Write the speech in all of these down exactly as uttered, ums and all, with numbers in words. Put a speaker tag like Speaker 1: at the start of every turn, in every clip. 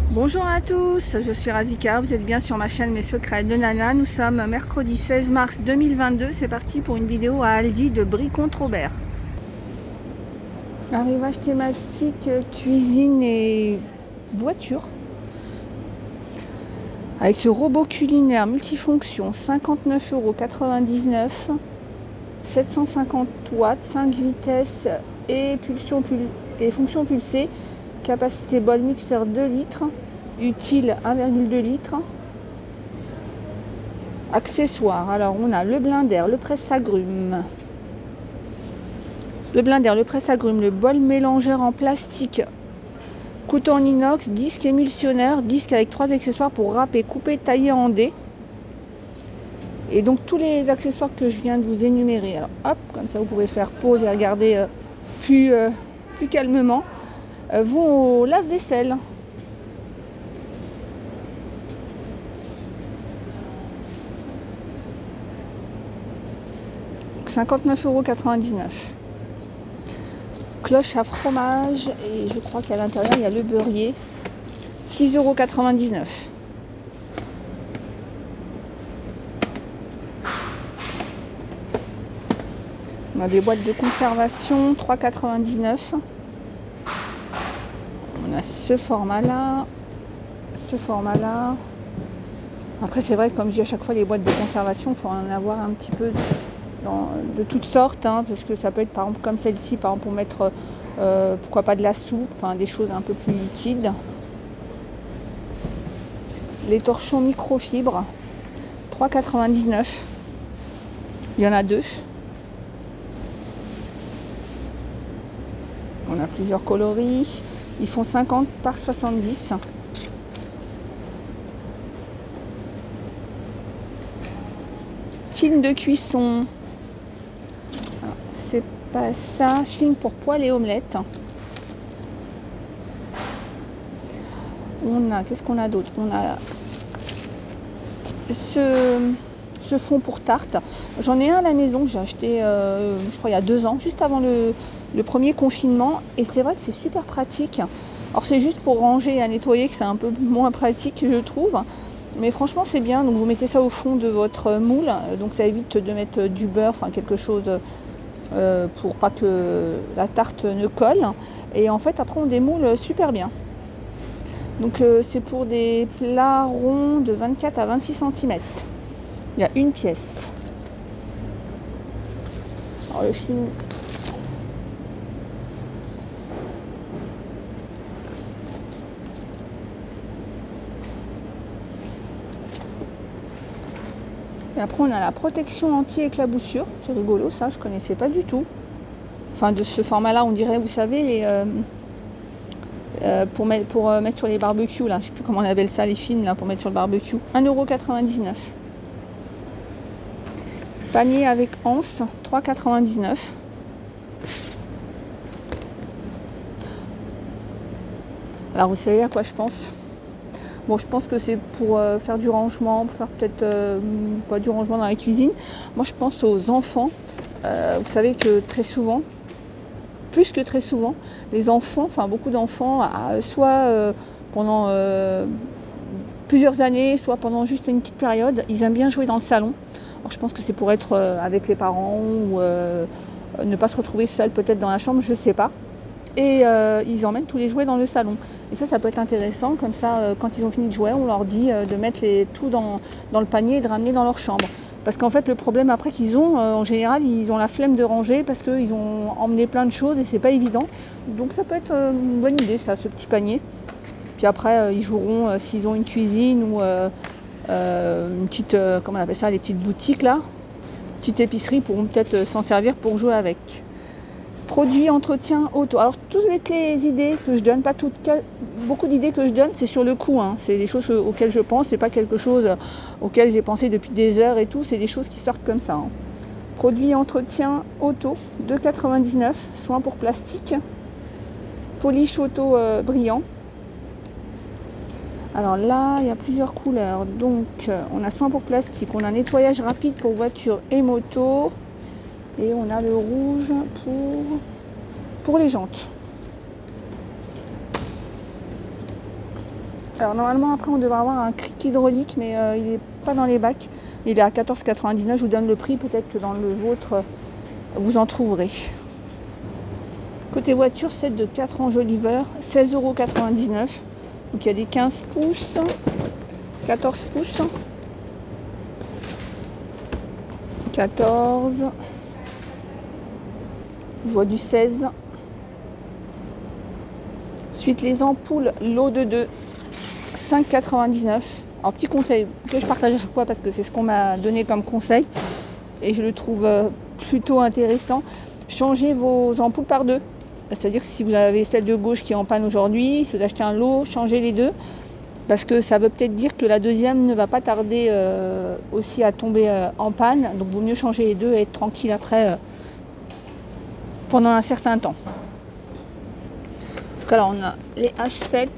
Speaker 1: Bonjour à tous, je suis Razika, vous êtes bien sur ma chaîne Mes Secrets de Nana. Nous sommes mercredi seize mars deux mille vingt-deux, c'est parti pour une vidéo à Aldi de Brie-Comte-Robert. Arrivage thématique cuisine et voiture. Avec ce robot culinaire multifonction, cinquante-neuf euros quatre-vingt-dix-neuf, sept cent cinquante watts, cinq vitesses et, pulsion pul et fonction pulsée. Capacité bol mixeur deux litres, utile un virgule deux litres. Accessoires, alors on a le blender, le presse-agrumes, le blender, le presse-agrumes, le bol mélangeur en plastique, couteau en inox, disque émulsionneur, disque avec trois accessoires pour râper, couper, tailler en dés. Et donc tous les accessoires que je viens de vous énumérer, alors hop, comme ça vous pouvez faire pause et regarder euh, plus, euh, plus calmement. Vont au lave-vaisselle. cinquante-neuf euros quatre-vingt-dix-neuf. Cloche à fromage et je crois qu'à l'intérieur il y a le beurrier. six euros quatre-vingt-dix-neuf. On a des boîtes de conservation, trois euros quatre-vingt-dix-neuf. On a ce format là, ce format là. Après c'est vrai que comme je dis à chaque fois, les boîtes de conservation, il faut en avoir un petit peu dans, de toutes sortes, hein, parce que ça peut être par exemple comme celle-ci, par exemple pour mettre euh, pourquoi pas de la soupe, enfin des choses un peu plus liquides. Les torchons microfibre, trois euros quatre-vingt-dix-neuf. Il y en a deux. On a plusieurs coloris. Ils font cinquante par soixante-dix. Film de cuisson. C'est pas ça. Film pour poêle et omelette. On a, qu'est-ce qu'on a d'autre? On a ce, ce fond pour tarte. J'en ai un à la maison que j'ai acheté, euh, je crois, il y a deux ans, juste avant le... le premier confinement, et c'est vrai que c'est super pratique. Alors c'est juste pour ranger et à nettoyer que c'est un peu moins pratique, je trouve, mais franchement c'est bien. Donc vous mettez ça au fond de votre moule, donc ça évite de mettre du beurre, enfin quelque chose euh, pour pas que la tarte ne colle, et en fait après on démoule super bien. Donc euh, c'est pour des plats ronds de vingt-quatre à vingt-six centimètres. Il y a une pièce. Alors le film, et après on a la protection anti-éclaboussure, c'est rigolo ça, je connaissais pas du tout. Enfin de ce format là, on dirait, vous savez, les euh, euh, pour, mettre, pour euh, mettre sur les barbecues là, je sais plus comment on appelle ça, les films là pour mettre sur le barbecue. un euro quatre-vingt-dix-neuf. Panier avec anse, trois euros quatre-vingt-dix-neuf. Alors vous savez à quoi je pense? Bon, je pense que c'est pour euh, faire du rangement, pour faire peut-être euh, pas du rangement dans la cuisine. Moi, je pense aux enfants. Euh, vous savez que très souvent, plus que très souvent, les enfants, enfin beaucoup d'enfants, euh, soit euh, pendant euh, plusieurs années, soit pendant juste une petite période, ils aiment bien jouer dans le salon. Alors, je pense que c'est pour être euh, avec les parents ou euh, ne pas se retrouver seul peut-être dans la chambre, je ne sais pas. Et euh, ils emmènent tous les jouets dans le salon. Et ça, ça peut être intéressant. Comme ça, euh, quand ils ont fini de jouer, on leur dit euh, de mettre les, tout dans, dans le panier et de ramener dans leur chambre. Parce qu'en fait, le problème après qu'ils ont, euh, en général, ils ont la flemme de ranger parce qu'ils ont emmené plein de choses et c'est pas évident. Donc ça peut être euh, une bonne idée, ça, ce petit panier. Puis après, euh, ils joueront euh, s'ils ont une cuisine ou euh, euh, une petite, euh, comment on appelle ça, les petites boutiques là, petite épicerie, pourront peut-être euh, s'en servir pour jouer avec. Produits entretien auto. Alors toutes les idées que je donne, pas toutes, beaucoup d'idées que je donne, c'est sur le coup. Hein. C'est des choses auxquelles je pense, c'est pas quelque chose auquel j'ai pensé depuis des heures et tout. C'est des choses qui sortent comme ça. Hein. Produits entretien auto, deux euros quatre-vingt-dix-neuf. Soins pour plastique. Polish auto euh, brillant. Alors là, il y a plusieurs couleurs. Donc on a soins pour plastique, on a nettoyage rapide pour voiture et moto. Et on a le rouge pour, pour les jantes. Alors normalement après on devrait avoir un cric hydraulique, mais euh, il n'est pas dans les bacs. Il est à quatorze quatre-vingt-dix-neuf, je vous donne le prix, peut-être que dans le vôtre vous en trouverez. Côté voiture, set de quatre enjoliveurs, seize euros quatre-vingt-dix-neuf. Donc il y a des quinze pouces, quatorze pouces, quatorze, je vois du seize. Ensuite les ampoules lot de deux, cinq quatre-vingt-dix-neuf. Alors petit conseil que je partage à chaque fois parce que c'est ce qu'on m'a donné comme conseil et je le trouve plutôt intéressant. Changez vos ampoules par deux. C'est-à-dire que si vous avez celle de gauche qui est en panne aujourd'hui, si vous achetez un lot, changez les deux. Parce que ça veut peut-être dire que la deuxième ne va pas tarder euh, aussi à tomber euh, en panne. Donc il vaut mieux changer les deux et être tranquille après euh, pendant un certain temps. Donc alors on a les H sept.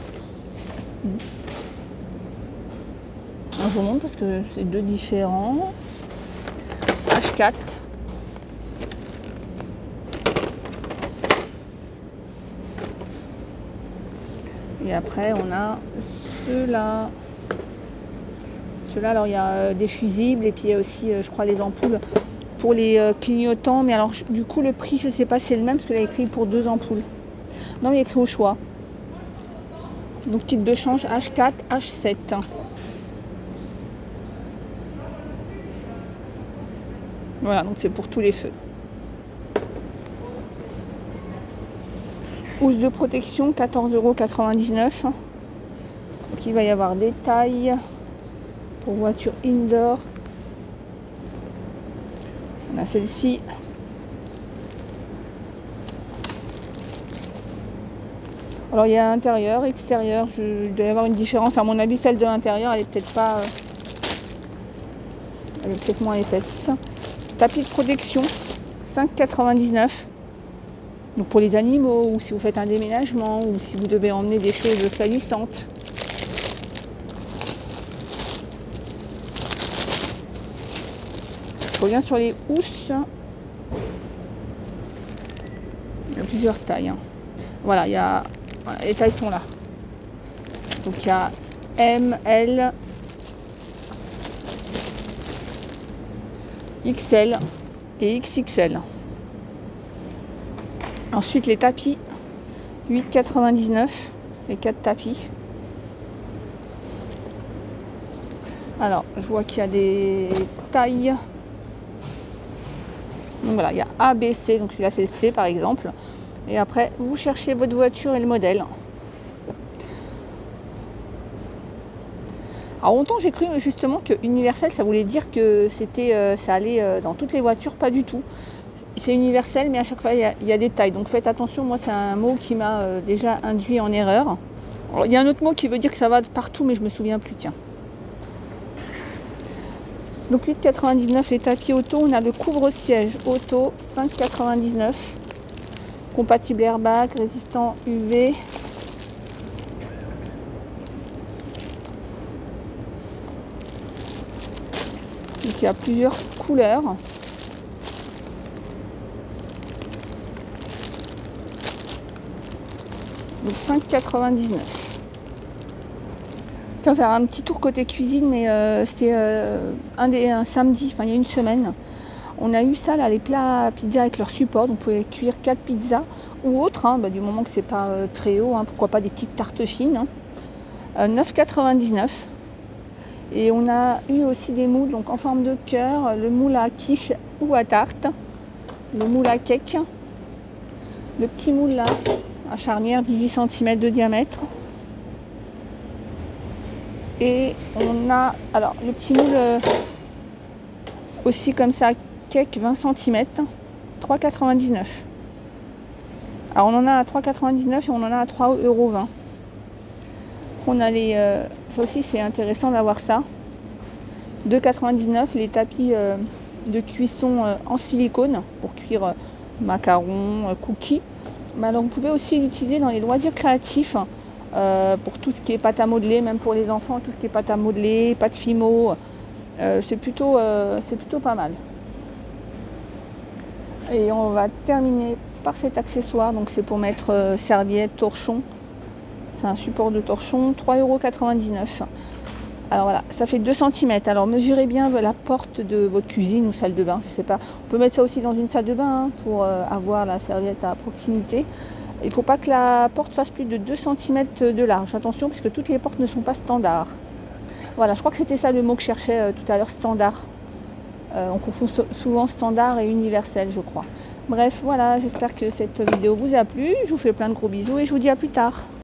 Speaker 1: Je vous montre parce que c'est deux différents. H quatre. Et après on a ceux-là. Ceux-là, alors il y a des fusibles et puis il y a aussi, je crois, les ampoules pour les clignotants. Mais alors du coup le prix, je sais pas si c'est le même parce qu'il a écrit pour deux ampoules. Non, il est écrit au choix. Donc titre de change H quatre, H sept. Voilà, donc c'est pour tous les feux. Housse de protection, quatorze euros quatre-vingt-dix-neuf. Donc il va y avoir des tailles pour voiture indoor. On a celle-ci. Alors il y a intérieur, extérieur. Je, il doit y avoir une différence. À mon avis, celle de l'intérieur, elle est peut-être pas. Elle est peut-être moins épaisse. Tapis de protection, cinq quatre-vingt-dix-neuf. Donc pour les animaux, ou si vous faites un déménagement, ou si vous devez emmener des choses salissantes. Je reviens sur les housses. Il y a plusieurs tailles. Hein. Voilà, il y a. Voilà, les tailles sont là. Donc il y a M, L, X L et X X L. Ensuite les tapis, huit quatre-vingt-dix-neuf, les quatre tapis. Alors je vois qu'il y a des tailles. Donc voilà, il y a A, B, C, donc celui-là c'est le C par exemple. Et après vous cherchez votre voiture et le modèle. Alors longtemps j'ai cru justement que universel ça voulait dire que c'était, euh, ça allait euh, dans toutes les voitures, pas du tout. C'est universel mais à chaque fois il y, a, il y a des tailles, donc faites attention, moi c'est un mot qui m'a euh, déjà induit en erreur. Alors, il y a un autre mot qui veut dire que ça va partout mais je me souviens plus, tiens. Donc huit quatre-vingt-dix-neuf les tapis auto, on a le couvre-siège auto, cinq quatre-vingt-dix-neuf. Compatible airbag, résistant U V. Donc il y a plusieurs couleurs. Donc cinq quatre-vingt-dix-neuf. On va faire un petit tour côté cuisine, mais euh, c'était euh, un, des, un samedi, enfin il y a une semaine. On a eu ça là, les plats pizza avec leur support. Donc vous pouvez cuire quatre pizzas ou autres, hein, bah, du moment que c'est pas euh, très haut, hein, pourquoi pas des petites tartes fines. Hein. Euh, neuf quatre-vingt-dix-neuf. Et on a eu aussi des moules donc en forme de cœur, le moule à quiche ou à tarte, le moule à cake, le petit moule là, à charnière dix-huit centimètres de diamètre. Et on a alors le petit moule euh, aussi comme ça, cake vingt centimètres, trois quatre-vingt-dix-neuf. Alors on en a à trois quatre-vingt-dix-neuf et on en a à trois euros vingt. On a les, euh, ça aussi c'est intéressant d'avoir ça. deux quatre-vingt-dix-neuf les tapis euh, de cuisson euh, en silicone pour cuire euh, macarons, euh, cookies. Mais alors vous pouvez aussi l'utiliser dans les loisirs créatifs euh, pour tout ce qui est pâte à modeler, même pour les enfants, tout ce qui est pâte à modeler, pâte fimo. Euh, c'est plutôt, euh, c'est plutôt pas mal. Et on va terminer par cet accessoire. Donc c'est pour mettre euh, serviette, torchon. C'est un support de torchon, trois euros quatre-vingt-dix-neuf. Alors voilà, ça fait deux centimètres. Alors mesurez bien la porte de votre cuisine ou salle de bain, je sais pas. On peut mettre ça aussi dans une salle de bain hein, pour euh, avoir la serviette à proximité. Il ne faut pas que la porte fasse plus de deux centimètres de large. Attention, parce que toutes les portes ne sont pas standards. Voilà, je crois que c'était ça le mot que je cherchais euh, tout à l'heure, standard. Euh, on confond so souvent standard et universel, je crois. Bref, voilà, j'espère que cette vidéo vous a plu. Je vous fais plein de gros bisous et je vous dis à plus tard.